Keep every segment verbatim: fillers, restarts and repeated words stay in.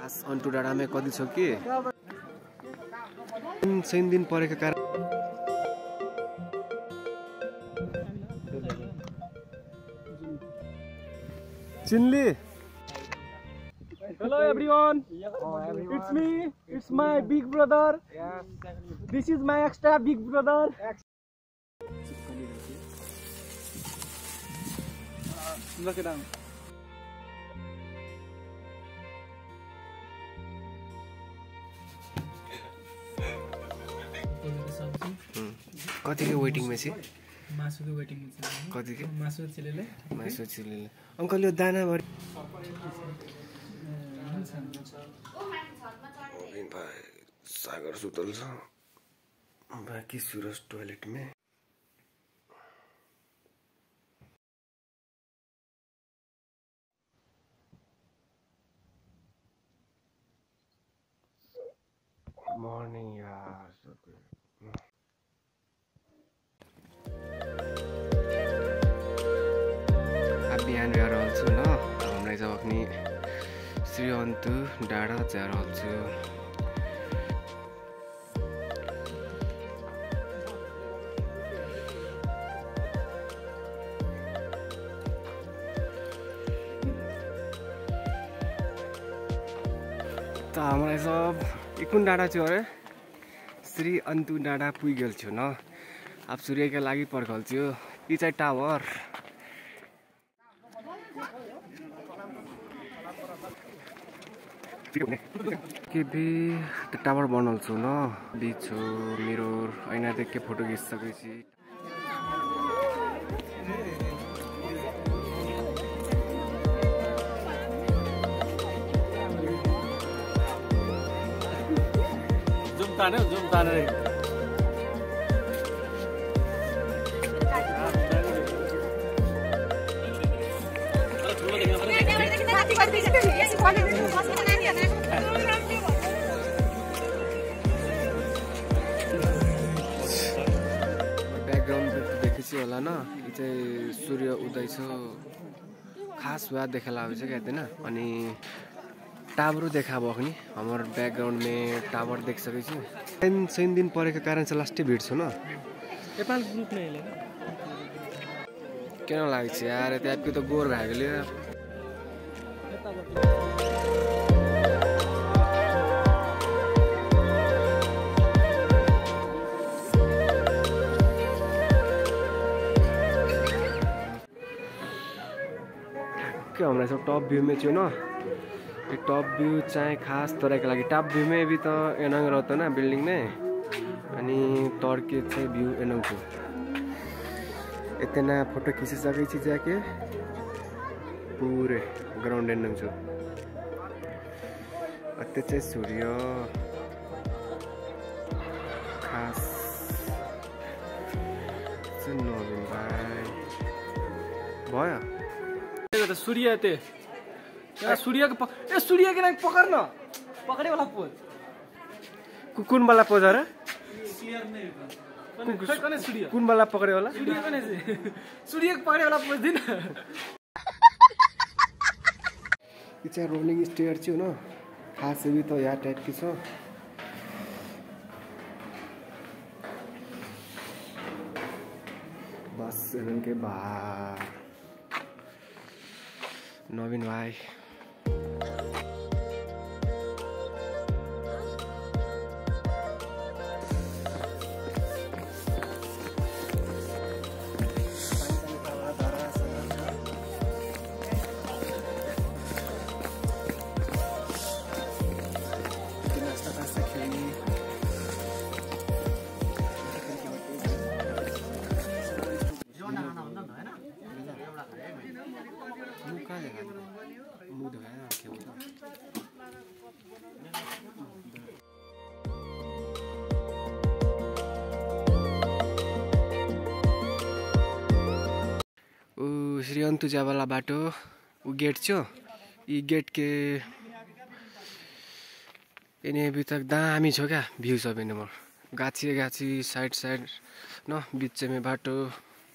खास अन्टु डाँडामा कति छ कि तीन दिन परेको कारण चिन्ली। Hello everyone. Oh, everyone. It's me. It's my big brother. Yes. This is my extra big brother. Look it down. कति के वेटिङ में छ मासु को वेटिङ में छ कति के मासु चिलेले मासु चिलेले अंकल यो दाना भरि सागर सुतल छ बाकी सूरज टॉयलेट में मॉर्निंग यार बिहान गएर आउँछु ल हामीलाई जब पनि श्री अन्तु डाँडा जाएर आउँछु। त हामीलाई सब कुन डाँडा छु अरे श्री अन्तु डाँडा पुगिगेल छु न। अब सूर्यका लागि पर्खल्छु यी चाहिँ टावर के भी टावर बनाउँछु न बीच हो मिरर ऐना देख के फोटो खिचिसकेपछि जुम ताने जुम ताने बैकग्राउंड देखेपछि होला न यो चाहिँ सूर्य उदय छ खास हुआ देखा लाग्छ क्या हैन अनि टावर देखा भयो नि हाम्रो बैकग्राउंड में टावर देख सकै छु। तीन तीन दिन परेको कारण चाहिँ लास्टै भिड छु न नेपाल ग्रुप नै हेले किन लाग्छ यार त्यहाँको त गोर भागले के हमरा सब टॉप व्यू में थियो न ये टॉप व्यू चाहे खास तरह के लागि टॉप व्यू में भी तो एनंग रहता ना बिल्डिंग में अनि तोर के चाहिँ व्यू एनंग थियो इतना फोटो खिची सकै छी जाके पूरे ग्राउंड एनंग छु अते चाहिँ सूर्य खास चाहिँ नवीन भाइ भयो तो सूर्य ते यार सूर्य के ए सूर्य के नाम पकड़ना पकड़े वाला पोज कुन वाला पोज रे क्लियर नहीं होता कौन है सूर्य कुन वाला पकड़े वाला सूर्य कौन है सूर्य के पकड़े वाला पोज दिन ये चाहिँ रोलिङ स्टेयर थियो न खास भी तो यहाँ टाइप की छ बस इनके बाहर नवीन भाई श्री अन्तु जावाला बाटो ऊ गेट छ यी गेट के एने अभी तक दामी छ क्या भ्यू सब नंबर गाछी गाछी साइड साइड न बीच में बाटो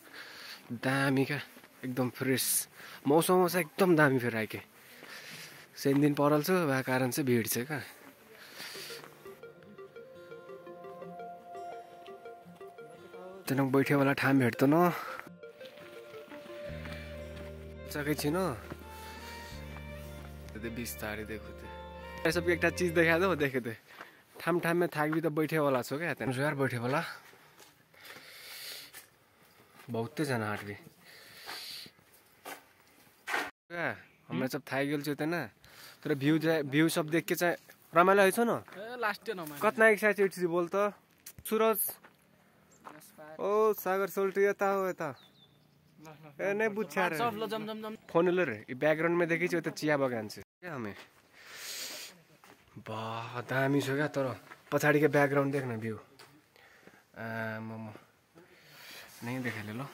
दामी क्या एकदम फ्रेश मौसम एकदम दामी फेरि आके सेन दिन परल छ भए कारण चाहिँ भिड छ क्या जनक बैठे वाला ठाम भेट्तो न सकै छिन ते बिस्तारै देखो ते ये सब एकटा चीज देखा दो देखे ते ठाम ठाम में थाक भी तो बैठे वाला छो क्या तेन यार बैठे वाला बहुते जना हाट भी क्या हमने सब थाक गेल छ ना तर भ्यू भ्यू सब देख के चाहिँ रमाइलो है छ न लास्ट नमा कतना एक्साइटेड छि बोल त सूरज ओ सागर सोल्टी यता हो यता ए नै बुझ्छ रे सब ल जम जम जम फोन ल रे ब्याकग्राउन्ड में देखि छ त चिया बगान छ के हमें बा दामी छ क्या तर पछाडी के ब्याकग्राउन्ड देख्न भ्यू आ म म नहीं देखाले ल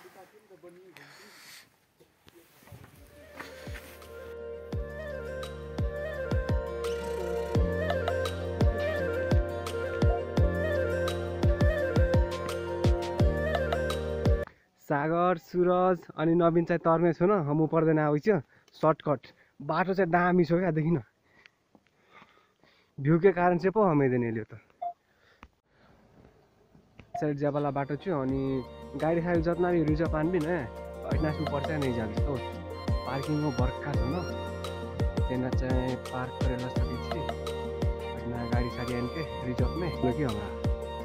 सागर सूरज अनि नवीन चाहिँ तर्ने छु न हम पर्दैन आउँछ सर्टकट बाटो चाहिँ दामी छ क्या देखिन भ्यू के कारण चाहिँ पो हमें देने लियो त साइड जाबाला बाटो छु अनि गाडी खाइ जतना भी रिजर्व पान भी न इतना सु पर्छ नै जान्छ ओ पार्किङ को बर्खा छ न तेना चाहिँ पार्क करेला सकै छि इतना गाडी साडी आन के रिजर्व में ल के हमरा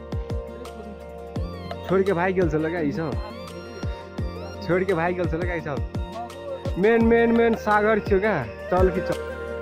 छोड़ के भाई गेल छ ल गाइस छोड़ के भाई गल लगा सब मेन मेन मेन सागर थियो क्या चल कि चल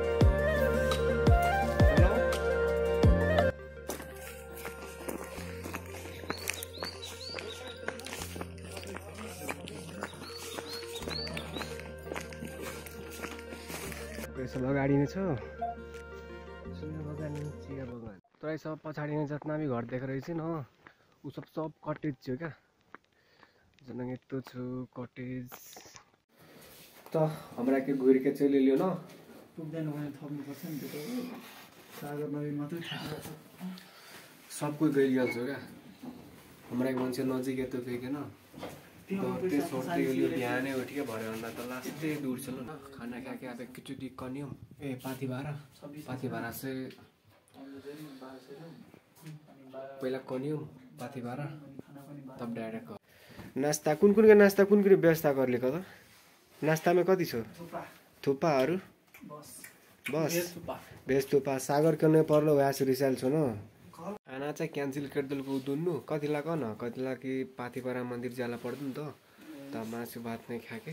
पैसा लगाडी नै छ चिया बगान चिया बगान तरै सब पछाडी नै जतना भी घर देख रही छ न उ सब सब कटेज थियो क्या जनक यस्तो छु कटेज त हमरा के घुर के चले लियो न पुग्दैन भने थप्नु पर्छ नि त्यो सागर नवी मात्रै सब कोही गइलियल छ क्या हमरा के मान्छे नजिक यतो गइकेन त्यो सोर्टे लियो बिहानै उठ के भरे भन्दा त लास्टै दूर चलो न खाना खा के अब एकचोटी कन्यम ए पाथी भारा पाथी भारा से पहिला कन्यम पाथी भारा तब डाइरेक्ट नास्ता कुन कुन के नास्ता कुन कुन व्यवस्था गर्ले कता नास्ता में कति छ थुप्पाहरु बस बस बेस थुप्पा सागर कने पर्लो व्यास रिसाल छ न खाना चाहिँ क्यान्सल गर्दल को दुन्नु कतिला कन कतिला कि पाथीपारा मन्दिर जाला पर्दैन त त मासु भात नै खाके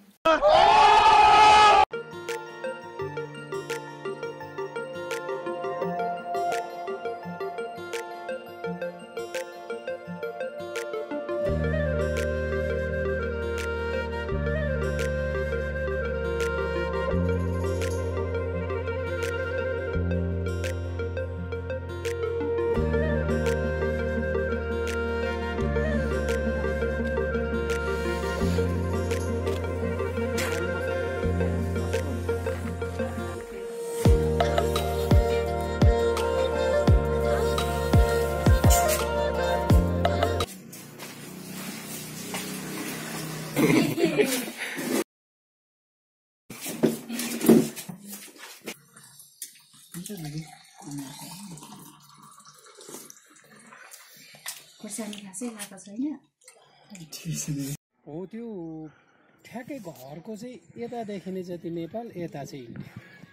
हो त्यो ठ्याक्कै घरको चाहिँ यता देखिने जति नेपाल यता चाहिँ इन्डिया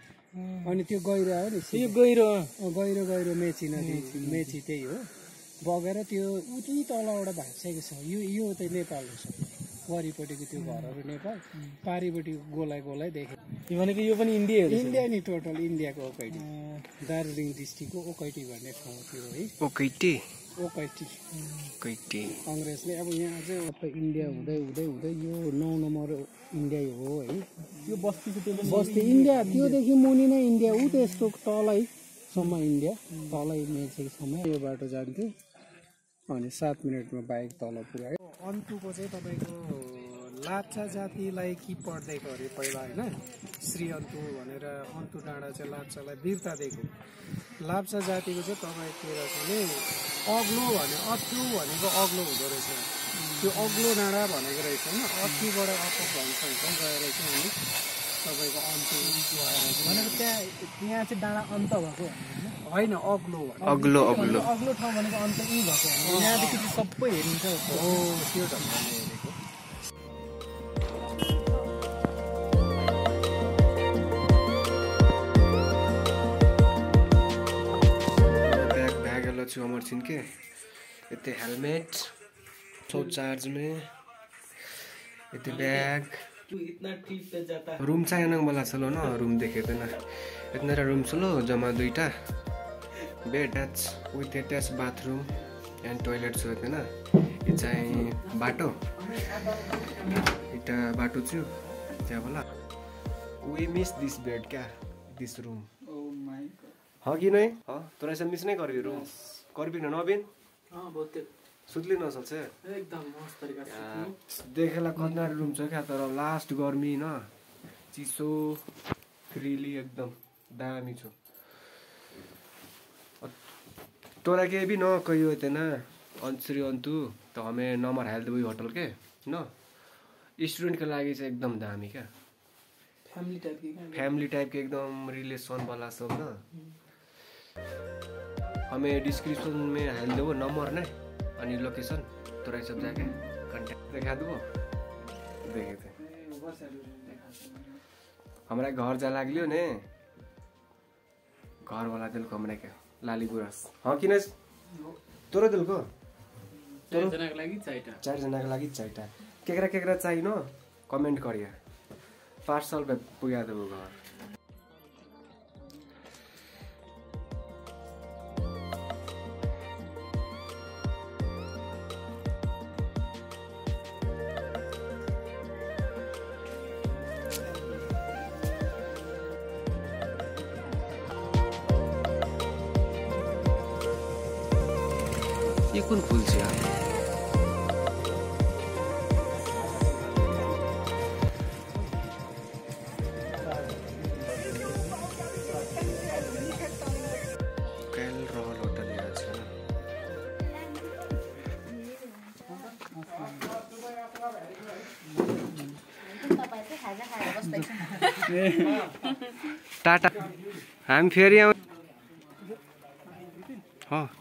अनि त्यो गहिरो हो नि यो गहिरो गहिरो गहिरो मेची नदी मेची त्यही हो बगेर त्यो उति तलबाट भाग्सकेको छ यो यो चाहिँ नेपाल हो वरिपट्टिको त्यो घरहरू नेपाल पारिपट्टि गोलाइ गोलाइ देखे भनेको यो पनि इन्डिया इन्डिया नि टोटल इन्डियाको ओकैटी दार्जिलिङ डिस्ट्रिक्टको ओकैटी भन्ने ठाउँ थियो है ओकैटी ओकैटी ओकैटी अङ्ग्रेजले अब यहाँ चाहिँ अब इन्डिया हुँदै हुँदै हुँदै यो नौ नम्बर इन्डिया हो है यो बस्तीको त्यो बस्ती इन्डिया त्योदेखि मुनि नै इन्डिया ऊ त्यसको तलैसम्म इन्डिया तलै मेचेकसम्म यो बाटो जान्थ्यो अनि सात मिनटमा बाइक तल पुर्यायो अन्तुको चाहिँ तपाईँको लाप्चा जातिलाई कि पढ्दैको अरे पहिला होइन श्री अन्तु भनेर अन्तु डाँडा चाहिँ लाप्चालाई वीरता दिएको लाप्चा जातिको चाहिँ तपाईँतिर चाहिँ अग्लो भने अत्लु भनेको अग्लो हुँदो रहेछ त्यो अग्लो डाँडा भनेको रहेछ होइन अत्लुबाट अप भन्छ गएर चाहिँ हामी तपाईँको अन्त भनेको त्यहाँ त्यहाँ चाहिँ डाँडा अन्त भएको होइन अग्लो अग्लो अग्लो अग्लो ठाउँ भनेको अन्त यहीँ भएको यहाँदेखि चाहिँ सबै हेरिन्छ हो त्यो ढङ्गले हेरेको छु अमर छिन के यति हेलमेट सौ चार्ज में यति बैग रूम चाहिए मलाई चलो न रूम देखेदैन इतना रूम चलो जमा दुईटा bed attach with attach bathroom and toilet छु हैन यो चाहिँ बाटो इटा बाटो छु त्यहाँ होला वी मिस दिस बेड क्या this room oh my god हाँ कि नहीं हाँ तोरा से मिस नहीं करबी रूम करबी न नबिन हाँ बहुत सुत्ली नसक्छ एकदम मस्त तरिका से देखेला कन्नाडी रूम छ क्या तर लास्ट गर्मी न चिसो फ्रीली एकदम दामी छ तोरा के भी न कहियो इतना श्री अंतु तो हमें नंबर हाल दे होटल के न स्टूडेंट के लागि चाहिँ एकदम दामी क्या फैमिली टाइप के फैमिली टाइप के एकदम रिलेशन वाला सब ना हमें डिस्क्रिप्शन में हाल देवो नंबर ने अनि लोकेशन तोरा सब जाके कांटेक्ट दिखा देबो देखे थे हमरा घर जा लाग्लियो ने घर वाला दिल को हमरा के लाली गुरास हाँ किन तोरो दिल को चार जना के लागि चाइटा चार जना के लागि चाइटा केकरा केकरा चाहिए न कमेंट करिया पार्सल पे पुगा देबो घर ये कुन फूल छ यार कैल रहल होटल यहाँ छ टाटा हामी फेरि आउँ हाँ